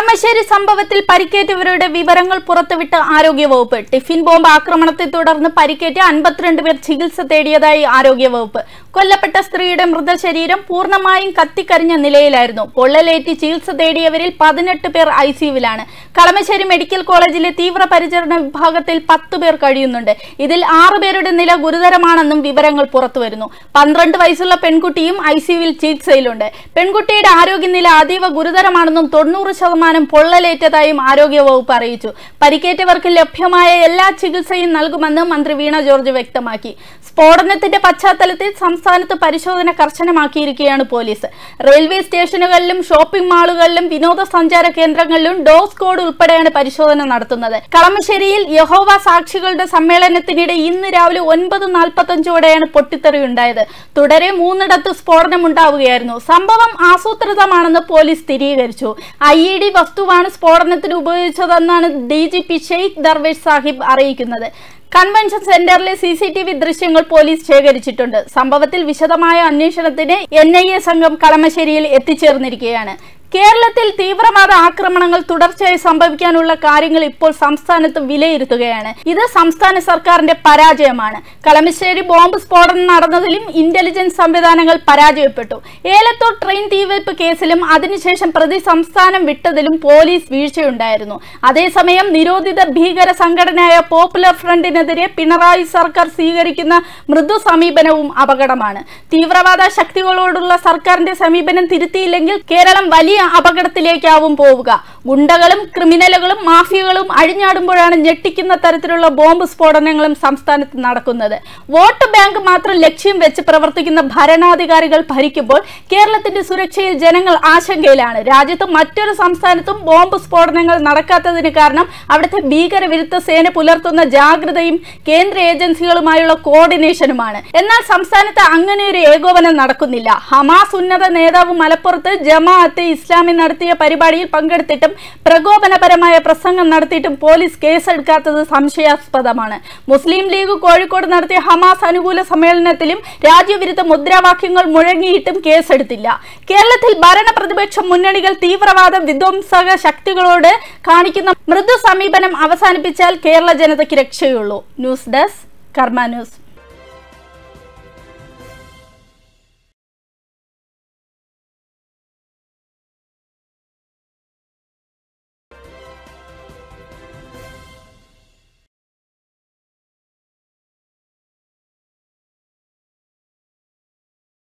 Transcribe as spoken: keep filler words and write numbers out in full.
കളമശ്ശേരി സംഭവത്തിൽ പരിക്കേറ്റവരുടെ വിവരങ്ങൾ പുറത്തുവിട്ട ആരോഗ്യവകുപ്പ്. ടിഫിൻ ബോംബ് ആക്രമണത്തെ തുടർന്ന് പരിക്കേറ്റ അൻപത്തിരണ്ട് പേർ ചികിത്സ തേടിയതായി ആരോഗ്യവകുപ്പ്. കൊല്ലപ്പെട്ട സ്ത്രീയുടെ മൃതശരീരം പൂർണ്ണമായും കത്തിക്കരിഞ്ഞ നിലയിലായിരുന്നു. പൊള്ളലേറ്റ് ചികിത്സ തേടിയവരിൽ പതിനെട്ട് പേർ ഐ സിയുവിലാണ്. കളമശ്ശേരി മെഡിക്കൽ കോളേജിലെ തീവ്രപരിചരണ വിഭാഗത്തിൽ പത്തു പേർ കഴിയുന്നുണ്ട്. ഇതിൽ ആറു പേരുടെ നില ഗുരുതരമാണെന്നും വിവരങ്ങൾ പുറത്തുവരുന്നു. പന്ത്രണ്ട് വയസ്സുള്ള പെൺകുട്ടിയും ഐ സിയുവിൽ ചികിത്സയിലുണ്ട്. പെൺകുട്ടിയുടെ ആരോഗ്യനില അതീവ ഗുരുതരമാണെന്നും തൊണ്ണൂറ് ശതമാനം പൊള്ളലേറ്റതായും ആരോഗ്യവകുപ്പ് അറിയിച്ചു. പരിക്കേറ്റവർക്ക് ലഭ്യമായ എല്ലാ ചികിത്സയും നൽകുമെന്ന് മന്ത്രി വീണ ജോർജ് വ്യക്തമാക്കി. സ്ഫോടനത്തിന്റെ പശ്ചാത്തലത്തിൽ സംസ്ഥാനത്ത് പരിശോധന കർശനമാക്കിയിരിക്കുകയാണ് പോലീസ്. റെയിൽവേ സ്റ്റേഷനുകളിലും ഷോപ്പിംഗ് മാളുകളിലും വിനോദസഞ്ചാര കേന്ദ്രങ്ങളിലും ഡോസ് കോഡ് ഉൾപ്പെടെയാണ് പരിശോധന നടത്തുന്നത്. കളമശ്ശേരിയിൽ യഹോവ സാക്ഷികളുടെ സമ്മേളനത്തിനിടെ ഇന്ന് രാവിലെ ഒൻപത് നാൽപ്പത്തഞ്ചോടെയാണ് പൊട്ടിത്തെറിയുണ്ടായത്. തുടരെ മൂന്നിടത്ത് സ്ഫോടനമുണ്ടാവുകയായിരുന്നു. സംഭവം ആസൂത്രിതമാണെന്ന് പോലീസ് സ്ഥിരീകരിച്ചു. ഐ ഇ ഡി വസ്തുവാണ് സ്ഫോടനത്തിന് ഉപയോഗിച്ചതെന്നാണ് D G P Sheikh Darvesh Sahib അറിയിക്കുന്നത്. കൺവെൻഷൻ സെന്ററിലെ സി സി ടി വി ദൃശ്യങ്ങൾ പോലീസ് ശേഖരിച്ചിട്ടുണ്ട്. സംഭവത്തിൽ വിശദമായ അന്വേഷണത്തിന് എൻ ഐ എ സംഘം കളമശ്ശേരിയിൽ എത്തിച്ചേർന്നിരിക്കുകയാണ്. കേരളത്തിൽ തീവ്രവാദ ആക്രമണങ്ങൾ തുടർച്ചയായി സംഭവിക്കാനുള്ള കാര്യങ്ങൾ ഇപ്പോൾ സംസ്ഥാനത്ത് വിലയിരുത്തുകയാണ്. ഇത് സംസ്ഥാന സർക്കാരിന്റെ പരാജയമാണ്. കളമശ്ശേരി ബോംബ് സ്ഫോടനം നടന്നതിലും ഇന്റലിജൻസ് സംവിധാനങ്ങൾ പരാജയപ്പെട്ടു. ഏലത്തൂർ ട്രെയിൻ തീവെപ്പ് കേസിലും അതിനുശേഷം പ്രതി സംസ്ഥാനം വിട്ടതിലും പോലീസ് വീഴ്ചയുണ്ടായിരുന്നു. അതേസമയം നിരോധിത ഭീകര സംഘടനയായ പോപ്പുലർ ഫ്രണ്ടിനെതിരെ പിണറായി സർക്കാർ സ്വീകരിക്കുന്ന മൃദു സമീപനവും അപകടമാണ്. തീവ്രവാദ ശക്തികളോടുള്ള സർക്കാരിന്റെ സമീപനം തിരുത്തിയില്ലെങ്കിൽ കേരളം വലിയ അപകടത്തിലേക്കാവും പോവുക. ഗുണ്ടകളും ക്രിമിനലുകളും മാഫിയകളും അഴിഞ്ഞാടുമ്പോഴാണ് ഞെട്ടിക്കുന്ന തരത്തിലുള്ള ബോംബ് സ്ഫോടനങ്ങളും സംസ്ഥാനത്ത് നടക്കുന്നത്. വോട്ട് ബാങ്ക് മാത്രം ലക്ഷ്യം വെച്ച് പ്രവർത്തിക്കുന്ന ഭരണാധികാരികൾ ഭരിക്കുമ്പോൾ കേരളത്തിന്റെ സുരക്ഷയിൽ ജനങ്ങൾ ആശങ്കയിലാണ്. രാജ്യത്ത് മറ്റൊരു സംസ്ഥാനത്തും ബോംബ് സ്ഫോടനങ്ങൾ നടക്കാത്തതിന് കാരണം അവിടുത്തെ ഭീകരവിരുദ്ധ സേന പുലർത്തുന്ന ജാഗ്രതയും കേന്ദ്ര ഏജൻസികളുമായുള്ള കോർഡിനേഷനുമാണ്. എന്നാൽ സംസ്ഥാനത്ത് അങ്ങനെ ഒരു ഏകോപനം നടക്കുന്നില്ല. ഹമാസ് ഉന്നത നേതാവ് മലപ്പുറത്ത് ജമാഅത്തെ ഇസ്ലാമി നടത്തിയ പരിപാടിയിൽ പങ്കെടുത്തിട്ടും പ്രകോപനപരമായ പ്രസംഗം നടത്തിയിട്ടും പോലീസ് കേസെടുക്കാത്തത് സംശയാസ്പദമാണ്. മുസ്ലിം ലീഗ് കോഴിക്കോട് നടത്തിയ ഹമാസ് അനുകൂല സമ്മേളനത്തിലും രാജ്യവിരുദ്ധ മുദ്രാവാക്യങ്ങൾ മുഴങ്ങിയിട്ടും കേസെടുത്തില്ല. കേരളത്തിൽ ഭരണ പ്രതിപക്ഷ മുന്നണികൾ തീവ്രവാദ വിധ്വംസക ശക്തികളോട് കാണിക്കുന്ന മൃദു സമീപനം അവസാനിപ്പിച്ചാൽ കേരള ജനതയ്ക്ക് രക്ഷയുള്ളൂ. News desk Karma news.